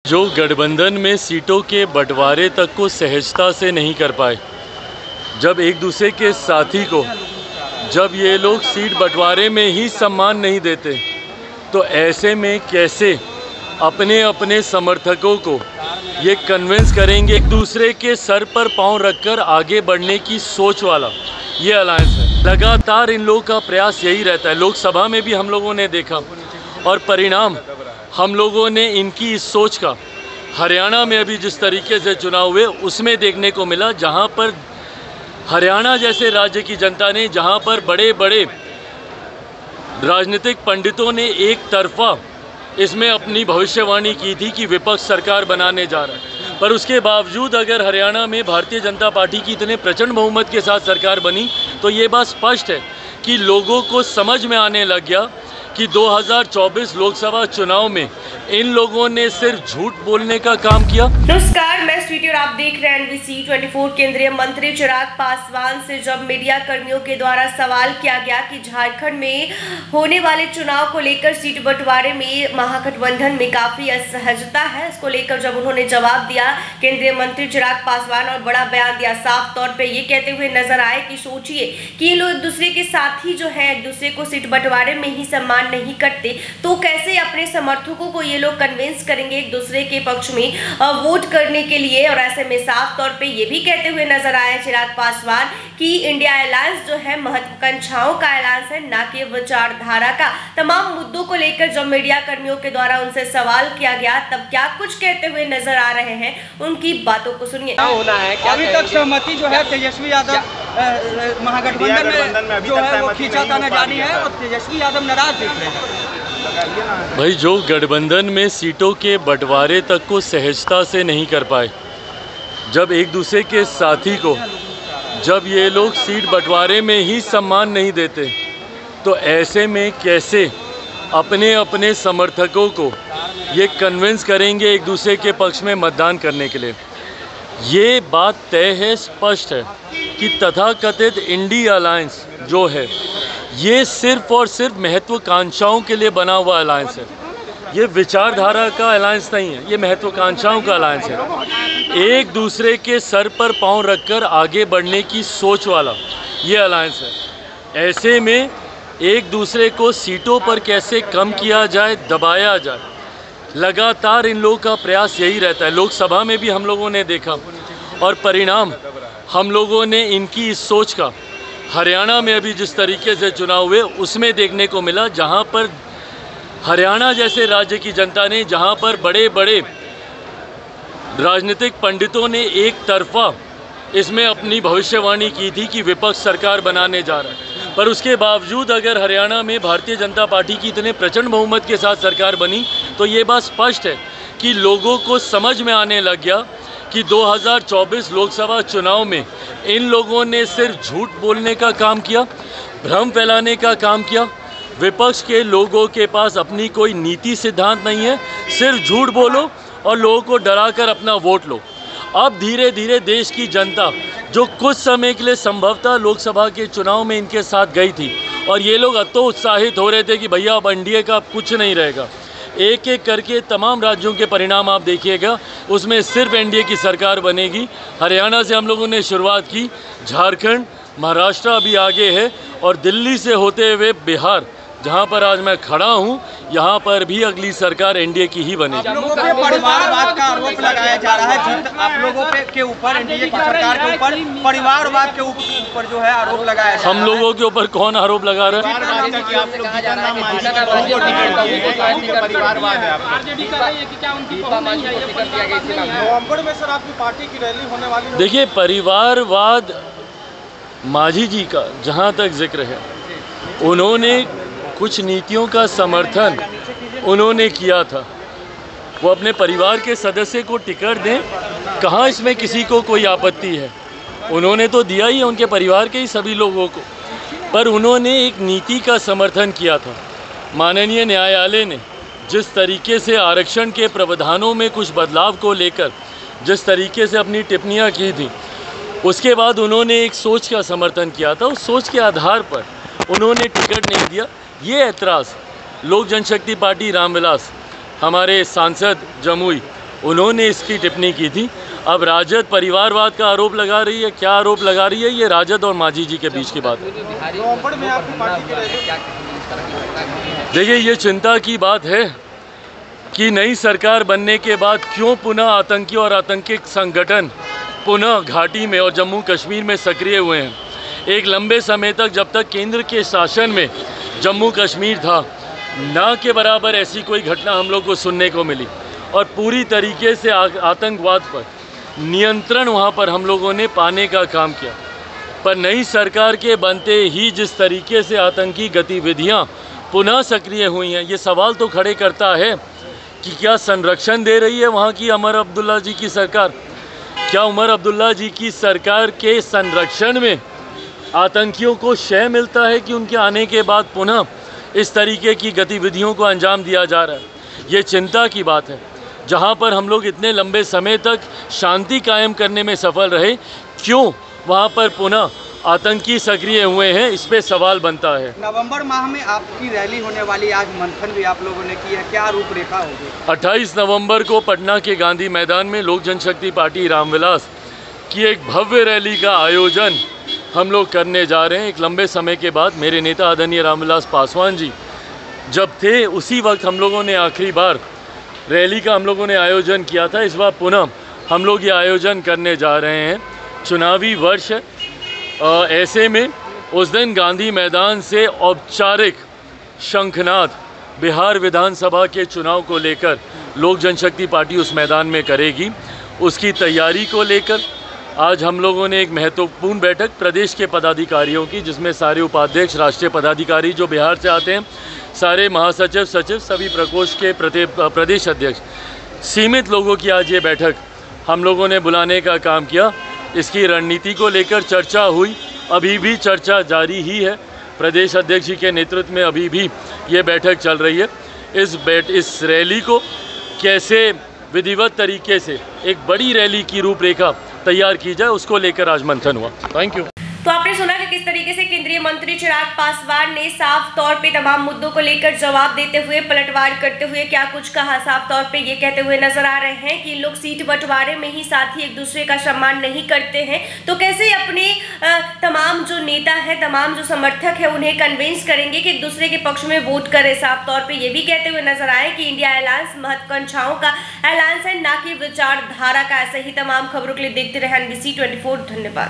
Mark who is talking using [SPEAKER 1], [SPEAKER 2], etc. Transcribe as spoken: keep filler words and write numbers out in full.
[SPEAKER 1] जो गठबंधन में सीटों के बंटवारे तक को सहजता से नहीं कर पाए, जब एक दूसरे के साथी को जब ये लोग सीट बंटवारे में ही सम्मान नहीं देते, तो ऐसे में कैसे अपने अपने समर्थकों को ये कन्विंस करेंगे एक दूसरे के सर पर पांव रखकर आगे बढ़ने की सोच वाला ये अलायंस है। लगातार इन लोगों का प्रयास यही रहता है। लोकसभा में भी हम लोगों ने देखा और परिणाम हम लोगों ने इनकी इस सोच का हरियाणा में अभी जिस तरीके से चुनाव हुए उसमें देखने को मिला, जहां पर हरियाणा जैसे राज्य की जनता ने, जहां पर बड़े बड़े राजनीतिक पंडितों ने एक तरफा इसमें अपनी भविष्यवाणी की थी कि विपक्ष सरकार बनाने जा रहा है, पर उसके बावजूद अगर हरियाणा में भारतीय जनता पार्टी की इतने प्रचंड बहुमत के साथ सरकार बनी, तो ये बात स्पष्ट है कि लोगों को समझ में आने लग गया कि दो हज़ार चौबीस लोकसभा चुनाव में इन लोगों ने सिर्फ झूठ बोलने का काम किया।
[SPEAKER 2] नमस्कार, मैं स्वीटी और आप देख रहे हैं एनबीसी चौबीस। केंद्रीय मंत्री चिराग पासवान से जब मीडिया कर्मियों के द्वारा सवाल किया गया कि झारखंड में होने वाले चुनाव को लेकर सीट बंटवारे में महागठबंधन में काफी असहजता है, इसको लेकर जब उन्होंने जवाब दिया केंद्रीय मंत्री चिराग पासवान और बड़ा बयान दिया, साफ तौर पर ये कहते हुए नजर आए कि सोचिए कि ये लोग एक दूसरे के साथी जो है एक दूसरे को सीट बंटवारे में ही सम्मान नहीं करते, तो कैसे अपने समर्थकों को ये लोग कन्विंस करेंगे एक दूसरे के पक्ष में वोट करने के लिए। और ऐसे में साफ तौर पे ये भी कहते हुए नजर आए चिराग पासवान कि इंडिया अलायंस जो है महत्वाकांक्षाओं का अलायंस है, ना कि विचारधारा का। तमाम मुद्दों को लेकर जब मीडिया कर्मियों के द्वारा उनसे सवाल किया गया, तब क्या कुछ कहते हुए नजर आ रहे हैं, उनकी बातों को सुनिए।
[SPEAKER 3] होना है अभी तक सहमति जो है तेजस्वी यादव महागठबंधन में जो है वो खींचाताना जारी है और तेजस्वी यादव नाराज दिख रहे हैं।
[SPEAKER 1] भाई, जो गठबंधन में सीटों के बंटवारे तक को सहजता से नहीं कर पाए, जब एक दूसरे के साथी को जब ये लोग सीट बंटवारे में ही सम्मान नहीं देते, तो ऐसे में कैसे अपने अपने समर्थकों को ये कन्विंस करेंगे एक दूसरे के पक्ष में मतदान करने के लिए। ये बात तय है, स्पष्ट है कि तथाकथित इंडिया अलायंस जो है ये सिर्फ और सिर्फ महत्वाकांक्षाओं के लिए बना हुआ अलायंस है। ये विचारधारा का अलायंस नहीं है, ये महत्वाकांक्षाओं का अलायंस है। एक दूसरे के सर पर पांव रखकर आगे बढ़ने की सोच वाला ये अलायंस है। ऐसे में एक दूसरे को सीटों पर कैसे कम किया जाए, दबाया जाए, लगातार इन लोगों का प्रयास यही रहता है। लोकसभा में भी हम लोगों ने देखा और परिणाम हम लोगों ने इनकी इस सोच का हरियाणा में अभी जिस तरीके से चुनाव हुए उसमें देखने को मिला, जहां पर हरियाणा जैसे राज्य की जनता ने, जहां पर बड़े बड़े राजनीतिक पंडितों ने एक तरफा इसमें अपनी भविष्यवाणी की थी कि विपक्ष सरकार बनाने जा रहा है, पर उसके बावजूद अगर हरियाणा में भारतीय जनता पार्टी की इतने प्रचंड बहुमत के साथ सरकार बनी, तो ये बात स्पष्ट है कि लोगों को समझ में आने लग गया कि दो हज़ार चौबीस लोकसभा चुनाव में इन लोगों ने सिर्फ झूठ बोलने का काम किया, भ्रम फैलाने का काम किया। विपक्ष के लोगों के पास अपनी कोई नीति सिद्धांत नहीं है, सिर्फ झूठ बोलो और लोगों को डराकर अपना वोट लो। अब धीरे धीरे देश की जनता जो कुछ समय के लिए संभवतः लोकसभा के चुनाव में इनके साथ गई थी और ये लोग अतो उत्साहित हो रहे थे कि भैया अब एनडीए का कुछ नहीं रहेगा, एक एक करके तमाम राज्यों के परिणाम आप देखिएगा, उसमें सिर्फ एनडीए की सरकार बनेगी। हरियाणा से हम लोगों ने शुरुआत की, झारखंड, महाराष्ट्र अभी आगे है और दिल्ली से होते हुए बिहार, जहां पर आज मैं खड़ा हूं, यहां पर भी अगली सरकार एनडीए की ही बनेगी।
[SPEAKER 3] आप लोगों पे परिवारवाद का आरोप लगाया जा रहा है, आप लोगों पे के ऊपर एनडीए की सरकार के ऊपर परिवारवाद के ऊपर जो है आरोप लगाया जा रहा है।
[SPEAKER 1] हम लोगों के ऊपर कौन आरोप लगा रहा है?
[SPEAKER 3] नवंबर में सर आपकी पार्टी की रैली होने वाली है।
[SPEAKER 1] देखिए, परिवारवाद मांझी जी का जहां तक जिक्र है, उन्होंने कुछ नीतियों का समर्थन उन्होंने किया था, वो अपने परिवार के सदस्य को टिकट दें, कहाँ इसमें किसी को कोई आपत्ति है, उन्होंने तो दिया ही है उनके परिवार के ही सभी लोगों को, पर उन्होंने एक नीति का समर्थन किया था। माननीय न्यायालय ने जिस तरीके से आरक्षण के प्रावधानों में कुछ बदलाव को लेकर जिस तरीके से अपनी टिप्पणियाँ की थी, उसके बाद उन्होंने एक सोच का समर्थन किया था, उस सोच के आधार पर उन्होंने टिकट नहीं दिया। ये ऐतराज़ लोक जनशक्ति पार्टी रामविलास, हमारे सांसद जमुई, उन्होंने इसकी टिप्पणी की थी। अब राजद परिवारवाद का आरोप लगा रही है, क्या आरोप लगा रही है, ये राजद और मांझी जी के बीच की बात है। देखिए, ये चिंता की बात है कि नई सरकार बनने के बाद क्यों पुनः आतंकी और आतंकी संगठन पुनः घाटी में और जम्मू कश्मीर में सक्रिय हुए हैं। एक लंबे समय तक, जब तक केंद्र के शासन में जम्मू कश्मीर था, ना के बराबर ऐसी कोई घटना हम लोग को सुनने को मिली और पूरी तरीके से आतंकवाद पर नियंत्रण वहाँ पर हम लोगों ने पाने का काम किया। पर नई सरकार के बनते ही जिस तरीके से आतंकी गतिविधियाँ पुनः सक्रिय हुई हैं, ये सवाल तो खड़े करता है कि क्या संरक्षण दे रही है वहाँ की उमर अब्दुल्ला जी की सरकार? क्या उमर अब्दुल्ला जी की सरकार के संरक्षण में आतंकियों को शय मिलता है कि उनके आने के बाद पुनः इस तरीके की गतिविधियों को अंजाम दिया जा रहा है? ये चिंता की बात है। जहाँ पर हम लोग इतने लंबे समय तक शांति कायम करने में सफल रहे, क्यों वहाँ पर पुनः आतंकी सक्रिय हुए हैं, इस पे सवाल बनता है।
[SPEAKER 3] नवंबर माह में आपकी रैली होने वाली, आज मंथन भी आप लोगों ने की है, क्या रूपरेखा होगी?
[SPEAKER 1] अट्ठाईस नवंबर को पटना के गांधी मैदान में लोक जनशक्ति पार्टी रामविलास की एक भव्य रैली का आयोजन हम लोग करने जा रहे हैं। एक लंबे समय के बाद मेरे नेता आदरणीय रामविलास पासवान जी जब थे, उसी वक्त हम लोगों ने आखिरी बार रैली का हम लोगों ने आयोजन किया था। इस बार पुनः हम लोग ये आयोजन करने जा रहे हैं। चुनावी वर्ष है, ऐसे में उस दिन गांधी मैदान से औपचारिक शंखनाद बिहार विधानसभा के चुनाव को लेकर लोक जनशक्ति पार्टी उस मैदान में करेगी। उसकी तैयारी को लेकर आज हम लोगों ने एक महत्वपूर्ण बैठक प्रदेश के पदाधिकारियों की, जिसमें सारे उपाध्यक्ष, राष्ट्रीय पदाधिकारी जो बिहार से आते हैं, सारे महासचिव, सचिव, सभी प्रकोष्ठ के प्रदेश अध्यक्ष, सीमित लोगों की आज ये बैठक हम लोगों ने बुलाने का काम किया। इसकी रणनीति को लेकर चर्चा हुई, अभी भी चर्चा जारी ही है। प्रदेश अध्यक्ष जी के नेतृत्व में अभी भी ये बैठक चल रही है। इस बैठ इस रैली को कैसे विधिवत तरीके से एक बड़ी रैली की रूपरेखा तैयार की जाए, उसको लेकर आज मंथन हुआ। Thank you.
[SPEAKER 2] तो आपने सुना कि किस तरीके से केंद्रीय मंत्री चिराग पासवान ने साफ तौर पे तमाम मुद्दों को लेकर जवाब देते हुए, पलटवार करते हुए क्या कुछ कहा। साफ तौर पे ये कहते हुए नजर आ रहे हैं कि लोग सीट बंटवारे में ही साथ ही एक दूसरे का सम्मान नहीं करते हैं, तो कैसे अपने तमाम जो नेता है, तमाम जो समर्थक है, उन्हें कन्विंस करेंगे कि एक दूसरे के पक्ष में वोट करें। साफ तौर पर ये भी कहते हुए नजर आए कि इंडिया अलायंस महत्वाकांक्षाओं का अलायंस है, ना कि विचारधारा का। ऐसे ही तमाम खबरों के लिए देखते रहे एनबीसी ट्वेंटी फोर। धन्यवाद।